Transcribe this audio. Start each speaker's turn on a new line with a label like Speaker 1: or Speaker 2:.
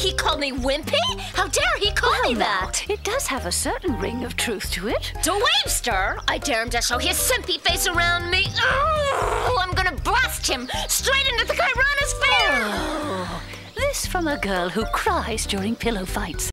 Speaker 1: He called me Wimpy? How dare he call me that?
Speaker 2: It does have a certain ring of truth to it.
Speaker 1: To Wavester, I dare him to show his simpy face around me. Oh, I'm gonna blast him straight into the Chironosphere!
Speaker 2: Oh, this from a girl who cries during pillow fights.